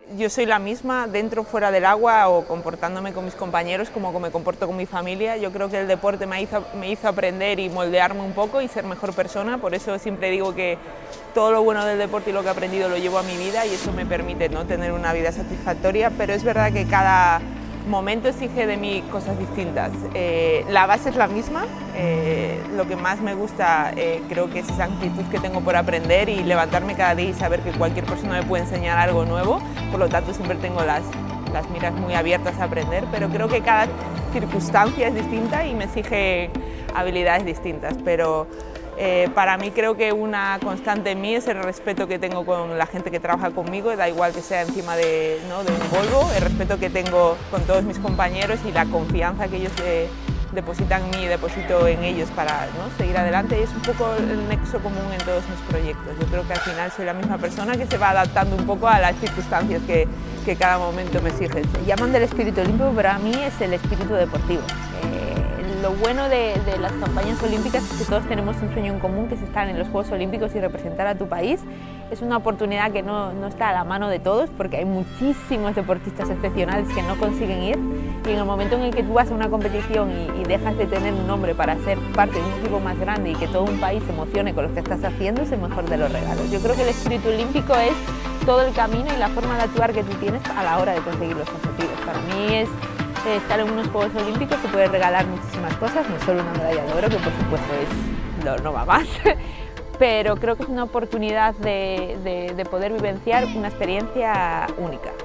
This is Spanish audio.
yo soy la misma dentro o fuera del agua o comportándome con mis compañeros como me comporto con mi familia. Yo creo que el deporte me hizo aprender y moldearme un poco y ser mejor persona, por eso siempre digo que todo lo bueno del deporte y lo que he aprendido lo llevo a mi vida y eso me permite, ¿no?, tener una vida satisfactoria, pero es verdad que cada momento exige de mí cosas distintas. La base es la misma, lo que más me gusta creo que es esa actitud que tengo por aprender y levantarme cada día y saber que cualquier persona me puede enseñar algo nuevo, por lo tanto siempre tengo las miras muy abiertas a aprender, pero creo que cada circunstancia es distinta y me exige habilidades distintas, pero para mí creo que una constante en mí es el respeto que tengo con la gente que trabaja conmigo, da igual que sea encima de un Volvo, el respeto que tengo con todos mis compañeros y la confianza que ellos depositan en mí y deposito en ellos para, ¿no?, seguir adelante, y es un poco el nexo común en todos mis proyectos. Yo creo que al final soy la misma persona que se va adaptando un poco a las circunstancias que cada momento me exigen. Llaman del espíritu olímpico, pero a mí es el espíritu deportivo. Lo bueno de las campañas olímpicas es que todos tenemos un sueño en común, que es estar en los Juegos Olímpicos y representar a tu país. Es una oportunidad que no está a la mano de todos, porque hay muchísimos deportistas excepcionales que no consiguen ir, y en el momento en el que tú vas a una competición y dejas de tener un nombre para ser parte de un equipo más grande y que todo un país se emocione con lo que estás haciendo, es el mejor de los regalos. Yo creo que el espíritu olímpico es todo el camino y la forma de actuar que tú tienes a la hora de conseguir los objetivos. Para mí es estar en unos Juegos Olímpicos, te puede regalar muchísimas cosas, no solo una medalla de oro, que por supuesto no va más, pero creo que es una oportunidad de poder vivenciar una experiencia única.